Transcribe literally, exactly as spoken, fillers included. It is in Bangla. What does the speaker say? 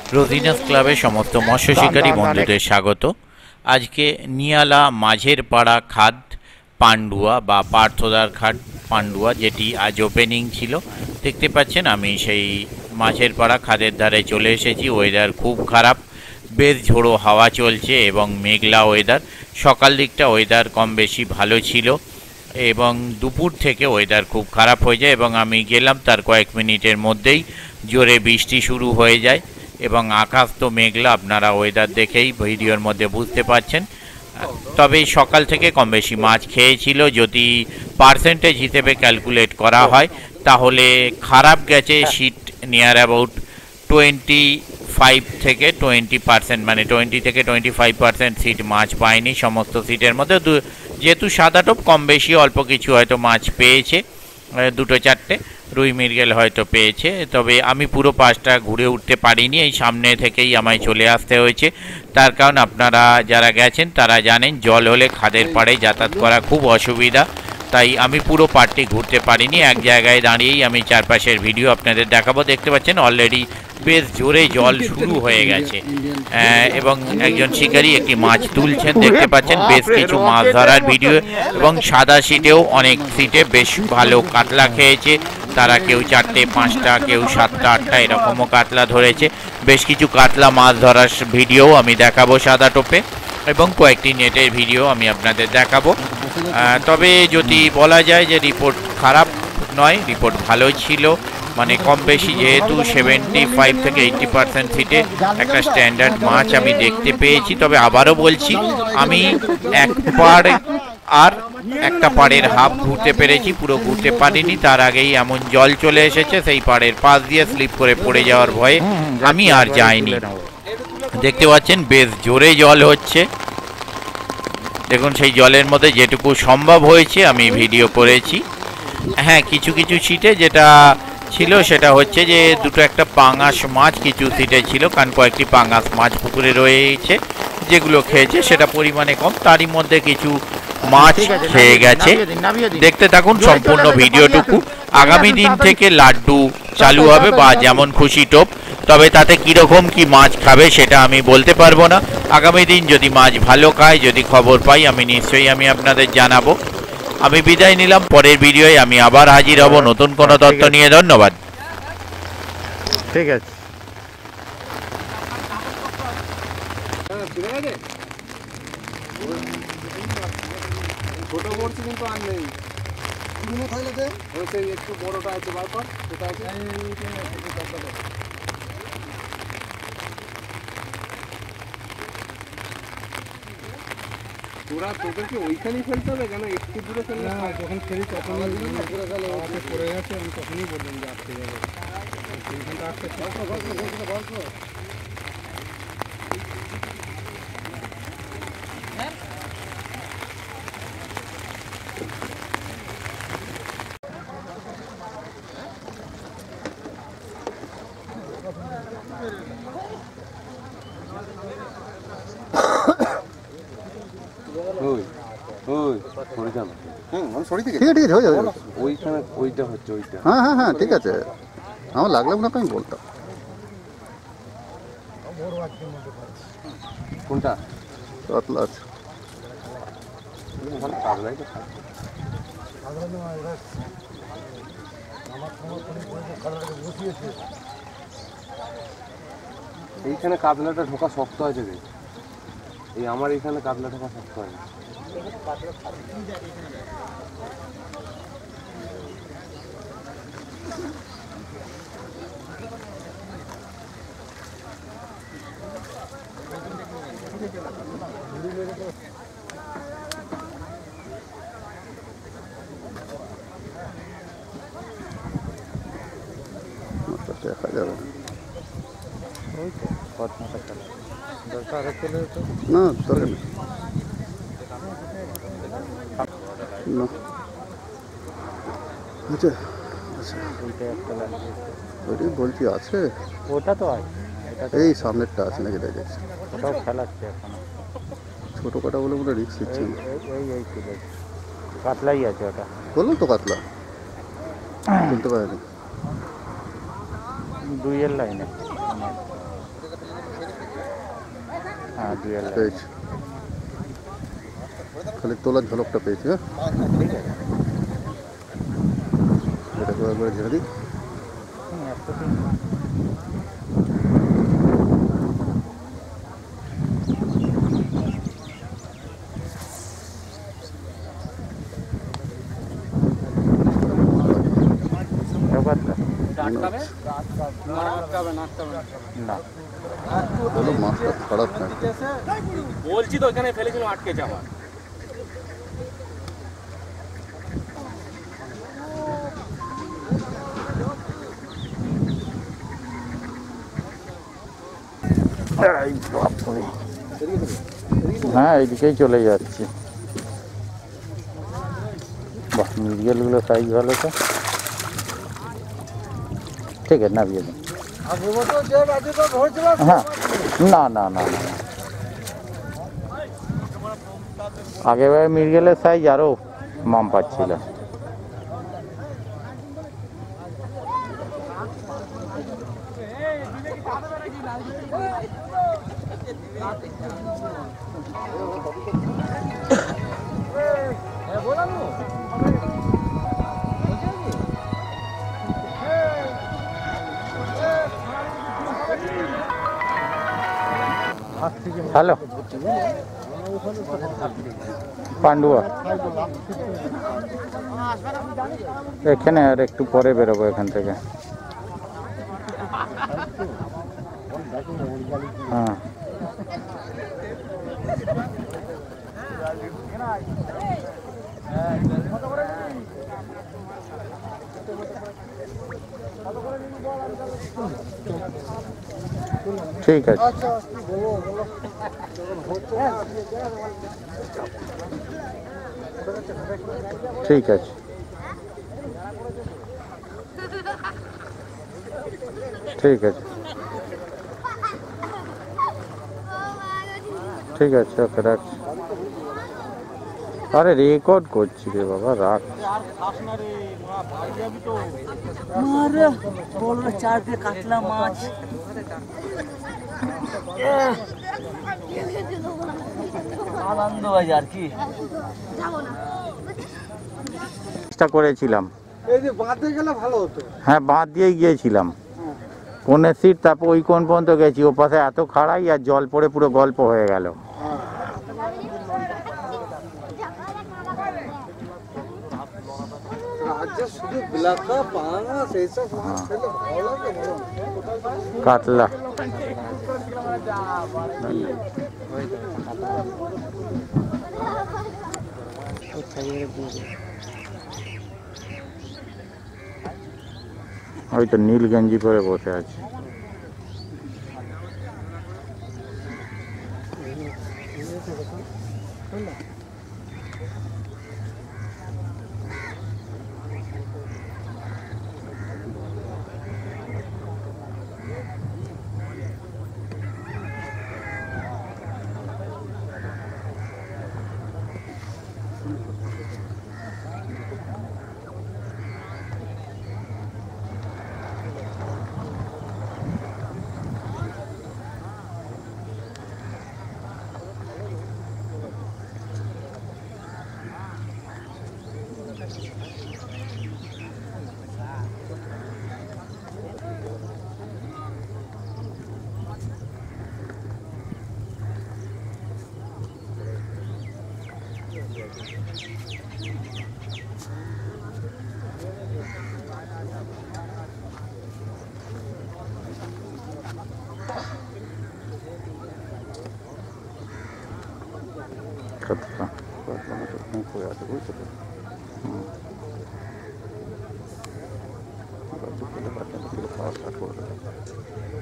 রোজিনাস ক্লাবের সমস্ত মৎস্য শিকারী বন্ধুদের স্বাগত। আজকে নিয়ালা মাঝের পাড়া খাদ পান্ডুয়া বা পার্থদার খাদ পান্ডুয়া, যেটি আজ ওপেনিং ছিল। দেখতে পাচ্ছেন আমি সেই মাঝের পাড়া খাদের ধারে চলে এসেছি। ওয়েদার খুব খারাপ, বেশ ঝোড়ো হাওয়া চলছে এবং মেঘলা ওয়েদার। সকাল দিকটা ওয়েদার কম বেশি ভালো ছিল এবং দুপুর থেকে ওয়েদার খুব খারাপ হয়ে যায় এবং আমি গেলাম তার কয়েক মিনিটের মধ্যেই জোরে বৃষ্টি শুরু হয়ে যায় এবং আকাশ তো মেঘলা, আপনারা ওয়েদার দেখেই ভিডিওর মধ্যে বুঝতে পারছেন। তবে সকাল থেকে কম বেশি মাছ খেয়েছিল। যদি পার্সেন্টেজ হিসেবে ক্যালকুলেট করা হয় তাহলে খারাপ গেছে seat near about twenty five থেকে টোয়েন্টি পার্সেন্ট, মানে টোয়েন্টি থেকে টোয়েন্টি ফাইভ পার্সেন্ট সিট মাছ পায়নি সমস্ত সিটের মধ্যে। যেহেতু সাদা টোপ কম বেশি অল্প কিছু হয়তো মাছ পেয়েছে, দুটো চারটে রুই মৃগেল হয়তো পেয়েছে। তবে আমি পুরো পাশটা ঘুরে উঠতে পারিনি, এই সামনে থেকেই আমায় চলে আসতে হয়েছে। তার কারণ আপনারা যারা গেছেন তারা জানেন জল হলে খাদের পাড়ে যাতায়াত করা খুব অসুবিধা, তাই আমি পুরো পাড়টি ঘুরতে পারিনি। এক জায়গায় দাঁড়িয়েই আমি চারপাশের ভিডিও আপনাদের দেখাবো। দেখতে পাচ্ছেন অলরেডি বেশ জোরে জল শুরু হয়ে গেছে এবং একজন শিকারী একটি মাছ তুলছেন। দেখতে পাচ্ছেন বেশ কিছু মাছ ধরার ভিডিও এবং সাদা সিটেও অনেক সিটে বেশ ভালো কাতলা খেয়েছে তারা। কেউ চারটে পাঁচটা, কেউ সাতটা আটটা এরকমও কাতলা ধরেছে। বেশ কিছু কাতলা মাছ ধরার ভিডিও আমি দেখাবো সাদা টোপে এবং কয়েকটি নেটের ভিডিও আমি আপনাদের দেখাবো। তবে যদি বলা যায় যে রিপোর্ট খারাপ নয়, রিপোর্ট ভালোই ছিল। মানে কম বেশি যেহেতু সেভেন্টি ফাইভ থেকে এইটটি পার্সেন্ট সিটে একটা স্ট্যান্ডার্ড মাছ আমি দেখতে পেয়েছি। তবে আবারও বলছি, আমি এক পাড় আর একটা পাড়ের হাফ ঘুরতে পেরেছি, পুরো ঘুরতে পারিনি। তার আগেই এমন জল চলে এসেছে, সেই পাড়ের পাশ দিয়ে স্লিপ করে পড়ে যাওয়ার ভয়ে আমি আর যাইনি। দেখতে পাচ্ছেন বেশ জোরে জল হচ্ছে। দেখুন সেই জলের মধ্যে যেটুকু সম্ভব হয়েছে আমি ভিডিও করেছি। হ্যাঁ, কিছু কিছু সিটে যেটা ছিল সেটা হচ্ছে যে দুটো একটা পাঙাশ মাছ কিছু সিটে ছিল, কারণ কয়েকটি পাঙাশ মাছ পুকুরে রয়েছে, যেগুলো খেয়েছে সেটা পরিমাণে কম। তারই মধ্যে কিছু মাছ খেয়ে গেছে। দেখতে থাকুন সম্পূর্ণ ভিডিওটুকু। আগামী দিন থেকে লাড্ডু চালু হবে বা যেমন খুশি টোপ, তবে তাতে কীরকম কি মাছ খাবে সেটা আমি বলতে পারবো না। আগামী দিন যদি মাছ ভালো খায়, যদি খবর পাই, আমি নিশ্চয়ই আমি আপনাদের জানাবো। আমি বিদায় নিলাম, পরের ভিডিওয় আমি আবার হাজির হব নতুন কোনো তথ্য নিয়ে। ধন্যবাদ। ঠিক আছে। ছোট বড়ছি কিন্তু আর নেই, একটু বড়টা আছে বারবার সেটা আছে। তোরা তোদের কি ওইখানেই ফেলতে হবে কেন? একটু দূরে ফেললে না, যখন ফেলি তখন পড়ে গেছে, আমি তখনই বললাম যে আটকে যাবে। সেইখানটা আটকে গল্প হ্যাঁ হ্যাঁ হ্যাঁ ঠিক আছে, আমার লাগলে আপনাকে আমি বলতাম। কোনটা কাতলা আছে? এইখানে কাতলাটা ঢোকা শক্ত আছে রে, এই আমার এইখানে কাতলা ঢোকা শক্ত হয়। দেখা যাবে না, ধরে না। আচ্ছা আচ্ছা, ওইটাই বলছি আছে, ওটা তো আছে, এই সামনেরটা আছে নাকি দেখেছি। ওটাও খেলাচ্ছে এখন, ছোটো কাটা বলে মনে রিক্স দিচ্ছে। এই এই কাতলাই আছে, ওটা বললাম তো কাতলা, বলতে পারিনি। দুইয়ের লাইনে হ্যাঁ ডুয়েল লাইট। পেয়েছি, খালি তোলার ঝলকটা পেয়েছি। হ্যাঁ, ঠিক আছে। এটাকে একবার ঝেড়ে দিই। হুম, একশো তিন। ব্যাপারটা না বলো মাছটা খারাপ না। বলছি তো এখানে ফেলেছিল, আটকেছে আমার। এই বাপরে। হ্যাঁ এইদিকেই চলে যাচ্ছি। বাহ, মিরগেলগুলো সাইজ ভালো তো। ঠিক আছে, নামিয়ে দিন। হ্যাঁ, না না না না না। আগেরবার মিরগেলের সাইজ আরও মাম পাচ্ছিল। হ্যালো, পান্ডুয়া এখানে আর একটু পরে বেরোবো এখান থেকে। হ্যাঁ ঠিক আছে, ঠিক আছে, ঠিক আছে, ঠিক আছে, ওকে রাখছি। আরে রেকর্ড করছি রে বাবা, রাখ। মারে বললো চার দিয়ে কাতলা মাছ। আনন্দ বাজার কি চেষ্টা করেছিলাম। এই যে বাঁধে গেলে ভালো হতো। হ্যাঁ, বাঁধ দিয়েই গিয়েছিলাম পনের সিট, তারপর ওই কোন পর্যন্ত গেছি, ও পাশে এত খাড়াই আর জল পড়ে পুরো গল্প হয়ে গেল। শুধু বিলাকা পাঙাশ এইসব মাছ খেলে ভালো লাগে বলো। কাতলা ওই তো নীল গেঞ্জি পরে বসে আছে। কাতলা করে আছে, বুঝছো তো? খাওয়া স্টার্ট করে দেবে।